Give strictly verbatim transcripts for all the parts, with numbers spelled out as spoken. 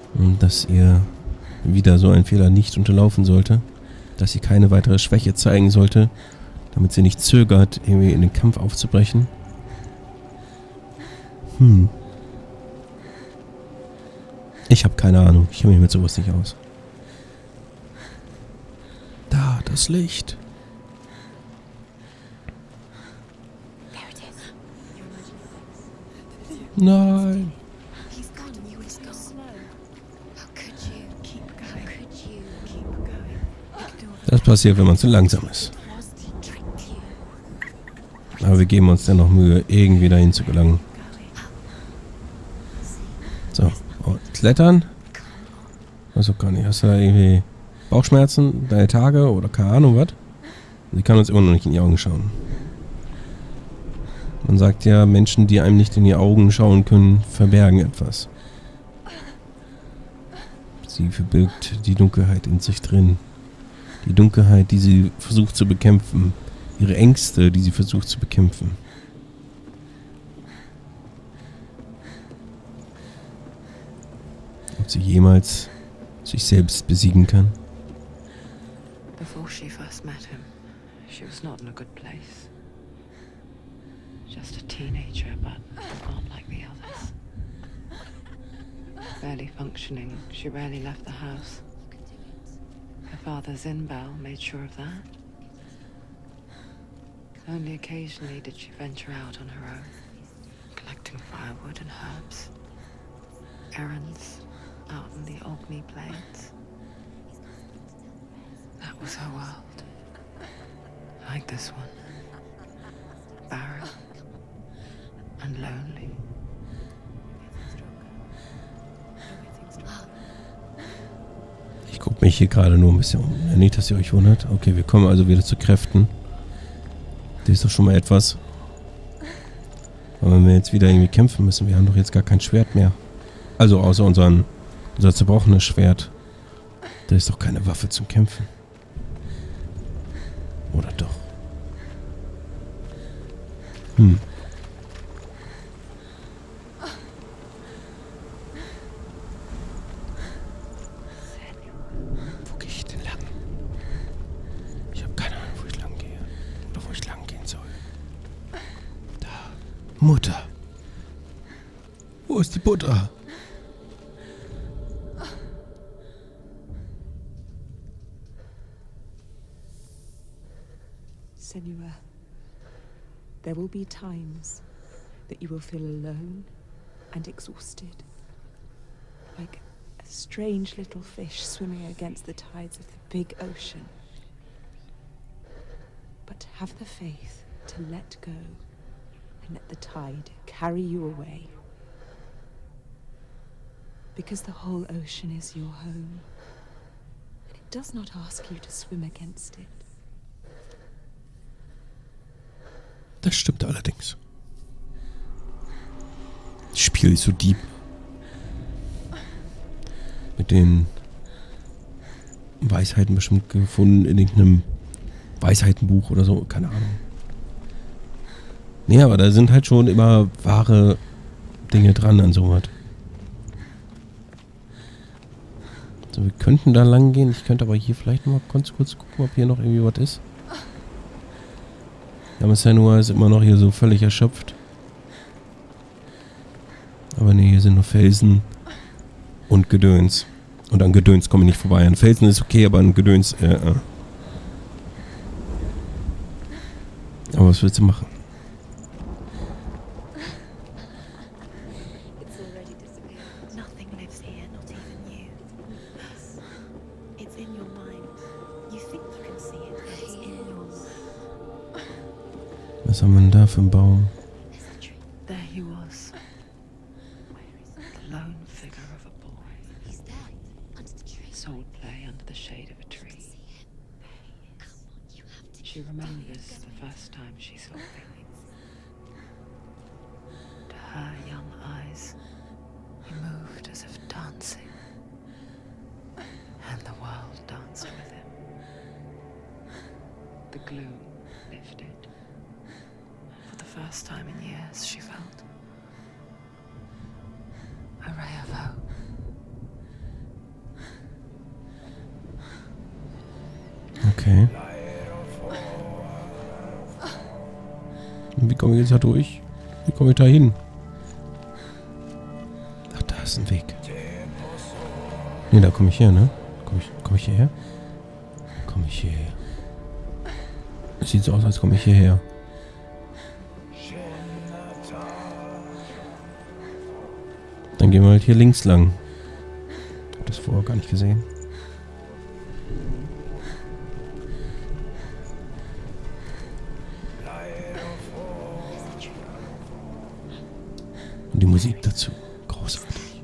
Und dass ihr wieder so ein Fehler nicht unterlaufen sollte. Dass sie keine weitere Schwäche zeigen sollte, damit sie nicht zögert, irgendwie in den Kampf aufzubrechen. Hm. Ich habe keine Ahnung. Ich kenne mich mit sowas nicht aus. Da, das Licht. Nein. Das passiert, wenn man zu langsam ist. Aber wir geben uns dennoch Mühe, irgendwie dahin zu gelangen. So, oh, klettern? Weiß auch gar nicht. Hast du da irgendwie Bauchschmerzen, deine Tage oder keine Ahnung was? Sie kann uns immer noch nicht in die Augen schauen. Man sagt ja, Menschen, die einem nicht in die Augen schauen können, verbergen etwas. Sie verbirgt die Dunkelheit in sich drin. Die Dunkelheit, die sie versucht zu bekämpfen. Ihre Ängste, die sie versucht zu bekämpfen. Ob sie jemals sich selbst besiegen kann? Before she first met him, she was not in a good place. Just a teenager, but not like the others. Barely functioning, she rarely left the house. Her father, Zinbao, made sure of that. Only occasionally did she venture out on her own, collecting firewood and herbs. Errands out in the Orkney Plains. That was her world. Like this one. Barren and lonely. Ich gucke mich hier gerade nur ein bisschen um. Ja, nicht, dass ihr euch wundert. Okay, wir kommen also wieder zu Kräften. Das ist doch schon mal etwas. Aber wenn wir jetzt wieder irgendwie kämpfen müssen, wir haben doch jetzt gar kein Schwert mehr. Also außer unseren, unser zerbrochenes Schwert. Das ist doch keine Waffe zum Kämpfen. Oder doch? Hm. Wo gehe ich denn lang? Ich habe keine Ahnung, wo ich lang gehe. Oder wo ich lang gehen soll. Da. Mutter. Wo ist die Butter? Senua, there will be times that you will feel alone and exhausted, like a strange little fish swimming against the tides of the big ocean. But have the faith to let go and let the tide carry you away. Because the whole ocean is your home, and it does not ask you to swim against it. Das stimmt allerdings. Das Spiel ist so deep. Mit den Weisheiten bestimmt gefunden in irgendeinem Weisheitenbuch oder so. Keine Ahnung. Nee, aber da sind halt schon immer wahre Dinge dran an sowas. So, wir könnten da lang gehen. Ich könnte aber hier vielleicht noch mal kurz, kurz gucken, ob hier noch irgendwie was ist. Ja, Senua ist immer noch hier so völlig erschöpft. Aber ne, hier sind nur Felsen und Gedöns. Und an Gedöns komme ich nicht vorbei. An Felsen ist okay, aber an Gedöns, äh, äh. Aber was willst du machen? Was haben wir denn da für einen Baum? There he was. The lone figure of a boy. Soul play under the shade of a tree. She remembers the first time she saw him. To her young eyes, he moved as if dancing. And the world danced with him. The gloom lifted. First time in years, she felt a ray of hope. geht's da durch. Wie komme ich da hin? Ach, da ist ein Weg. Ne, da komme ich her, ne? Komme ich, komm ich hierher? Komme ich hierher? Es sieht so aus, als komme ich hierher. Dann gehen wir halt hier links lang. Ich hab das vorher gar nicht gesehen. Und die Musik dazu. Großartig.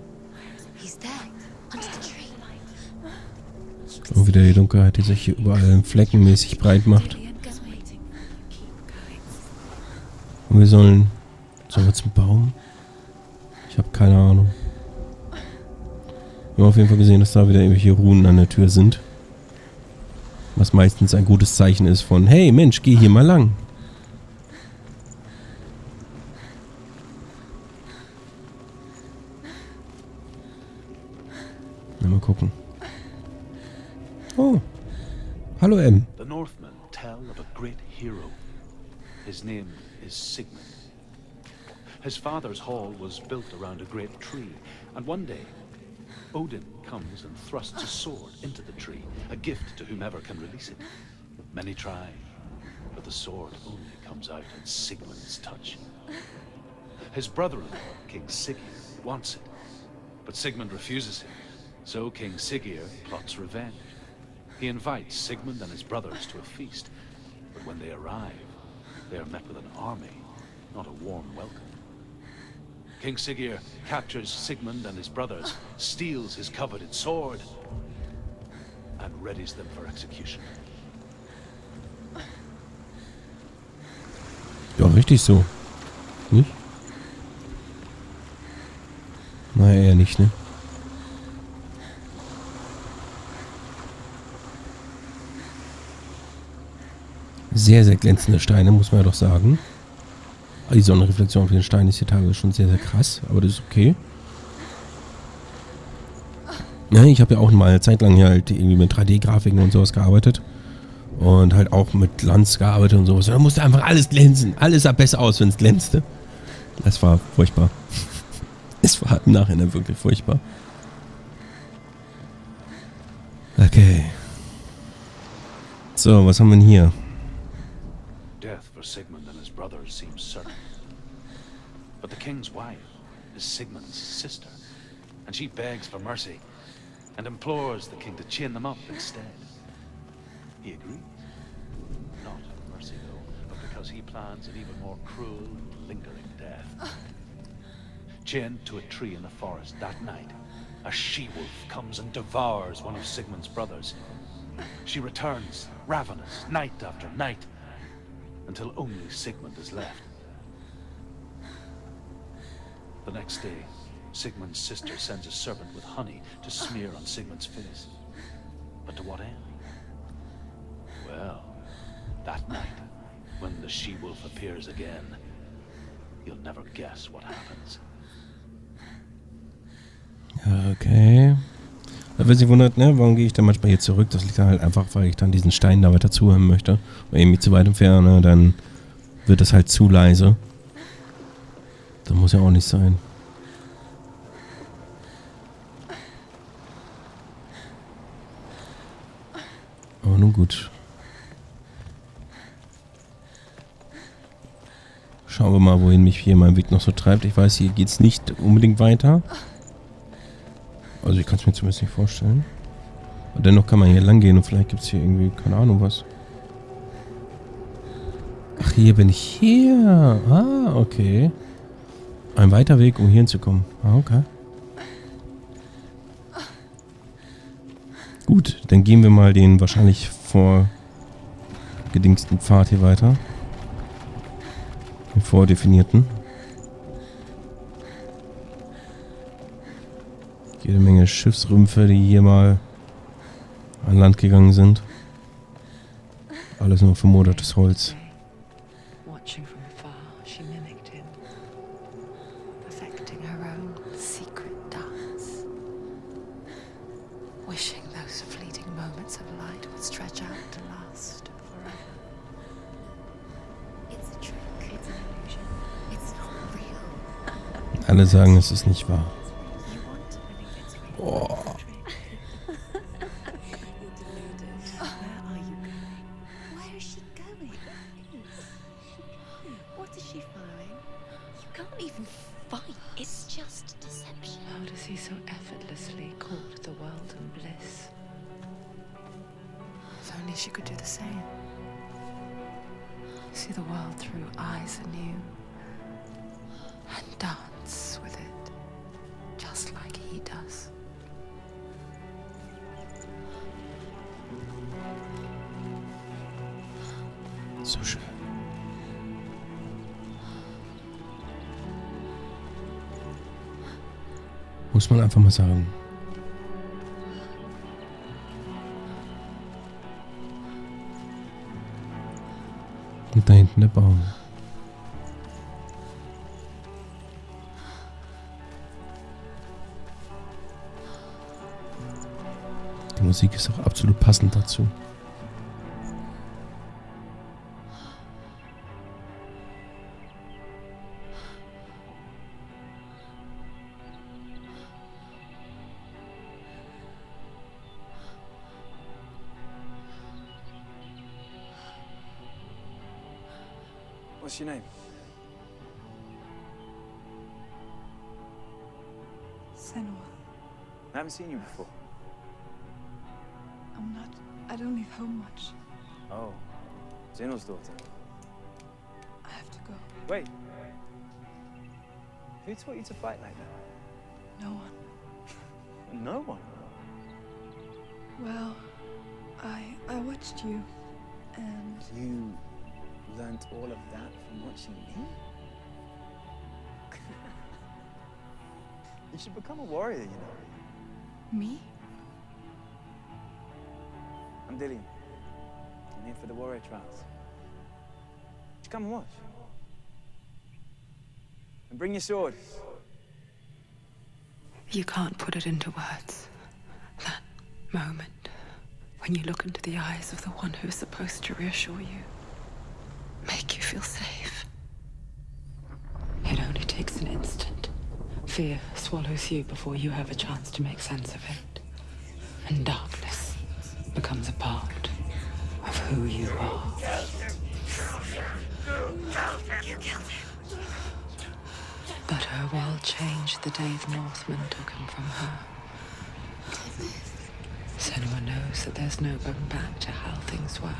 Und wieder die Dunkelheit, die sich hier überall fleckenmäßig breit macht. Und wir sollen... Sollen wir zum Baum? Ich habe keine Ahnung. Wir haben auf jeden Fall gesehen, dass da wieder irgendwelche Runen an der Tür sind. Was meistens ein gutes Zeichen ist von, hey Mensch, geh hier mal lang. Na, mal gucken. Oh. Hallo M. The Northmen tell of a great hero. His name is Sigmund. His father's hall was built around a great tree, and one day, Odin comes and thrusts a sword into the tree, a gift to whomever can release it. Many try, but the sword only comes out at Sigmund's touch. His brother-in-law, King Siggeir, wants it, but Sigmund refuses him, so King Siggeir plots revenge. He invites Sigmund and his brothers to a feast, but when they arrive, they are met with an army, not a warm welcome. King Siggeir captures Sigmund and his brothers, steals his coveted sword, and readies them for execution. Ja, richtig so. Nicht? Naja, eher nicht, ne? Sehr, sehr glänzende Steine, muss man ja doch sagen. Die Sonnenreflexion auf den Stein ist hier teilweise schon sehr, sehr krass, aber das ist okay. Ja, ich habe ja auch mal eine Zeit lang hier halt irgendwie mit drei D-Grafiken und sowas gearbeitet. Und halt auch mit Glanz gearbeitet und sowas. Da musste einfach alles glänzen. Alles sah besser aus, wenn es glänzte. Das war furchtbar. Es war im Nachhinein wirklich furchtbar. Okay. So, was haben wir denn hier? Death for Sigmund and his brothers seems certain. But the king's wife is Sigmund's sister, and she begs for mercy and implores the king to chain them up instead. He agrees. Not for mercy, though, but because he plans an even more cruel and lingering death. Chained to a tree in the forest that night, a she-wolf comes and devours one of Sigmund's brothers. She returns, ravenous, night after night, until only Sigmund is left. The next day, Sigmund's sister sends a servant with honey to smear on Sigmund's face. But to what end? Well, that night, when the she-wolf appears again, you'll never guess what happens. Okay. Da wird sich wundert, ne, warum gehe ich dann manchmal hier zurück? Das liegt dann halt einfach, weil ich dann diesen Stein da weiter zuhören möchte. Oder irgendwie zu weit entferne, dann wird das halt zu leise. Das muss ja auch nicht sein. Aber nun gut. Schauen wir mal, wohin mich hier mein Weg noch so treibt. Ich weiß, hier geht es nicht unbedingt weiter. Also ich kann es mir zumindest nicht vorstellen. Aber dennoch kann man hier lang gehen und vielleicht gibt es hier irgendwie, keine Ahnung was. Ach, hier bin ich hier. Ah, okay. Ein weiter Weg, um hier hinzukommen. Ah, okay. Gut, dann gehen wir mal den wahrscheinlich vorgedingsten Pfad hier weiter. Den vordefinierten. Jede Menge Schiffsrümpfe, die hier mal an Land gegangen sind. Alles nur vermodertes Holz. Watching from afar, she mimicked him, perfecting her own secret dance, wishing those fleeting moments of light would stretch out to last forever. It's a trick. It's an illusion. alle sagen, es ist nicht wahr. Oh. How does he so effortlessly court the world and bliss? If only she could do the same. See the world through eyes anew and dance with it, just like he does. So schön. Muss man einfach mal sagen. Und da hinten der Baum. Die Musik ist auch absolut passend dazu. What's your name? Senua. I haven't seen you before. I'm not. I don't leave home much. Oh, Zeno's daughter. I have to go. Wait. Who taught you to fight like that? No one. No one. Well, I I watched you, and You learned all of that from watching me? You should become a warrior, you know. me. I'm Dillian. I'm here for the warrior trials. Just come and watch. And bring your sword. You can't put it into words. That moment when you look into the eyes of the one who's supposed to reassure you, make you feel safe. It only takes an instant. Fear swallows you before you have a chance to make sense of it. And darkness becomes a part of who you are. You killed him. But her world changed the day the Northmen took him from her. Senua knows that there's no going back to how things were.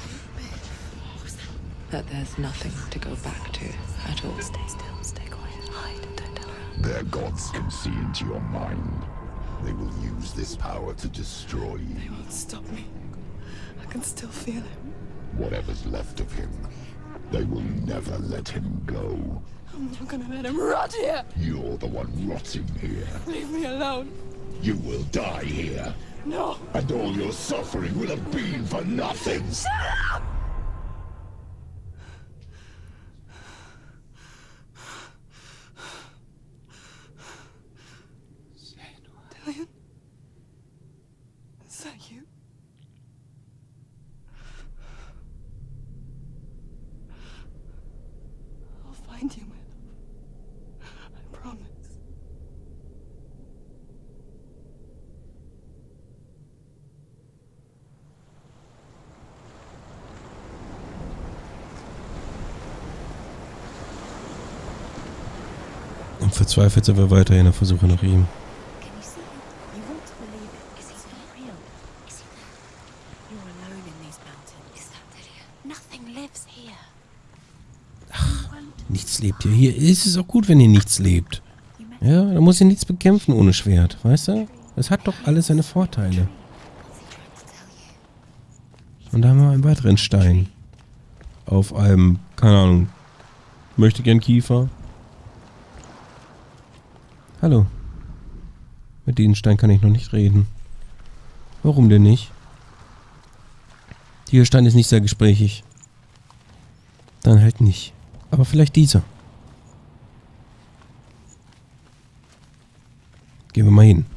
That there's nothing to go back to at all. Stay still, stay quiet, hide, don't tell her. Their gods can see into your mind. They will use this power to destroy you. They won't stop me. I can still feel him. Whatever's left of him, they will never let him go. I'm not gonna let him rot here. You're the one rotting here. Leave me alone. You will die here. No. And all your suffering will have been for nothing. Shut up! Dillian? Is that you? I'll find you, my love. I promise. Und verzweifelt sind wir weiterhin auf der Suche nach ihm. Can you see him? You want to believe it. Is he not real? Is he there? You're alone in these mountains. Is that Dillian? Nothing lives here. Nichts lebt hier. Hier ist es auch gut, wenn hier nichts lebt. Ja, da muss ich nichts bekämpfen ohne Schwert, weißt du? Es hat doch alles seine Vorteile. Und da haben wir einen weiteren Stein. Auf einem, keine Ahnung, möchte gern Kiefer. Hallo. Mit diesem Stein kann ich noch nicht reden. Warum denn nicht? Dieser Stein ist nicht sehr gesprächig. Dann halt nicht. Aber vielleicht dieser. Gehen wir mal hin.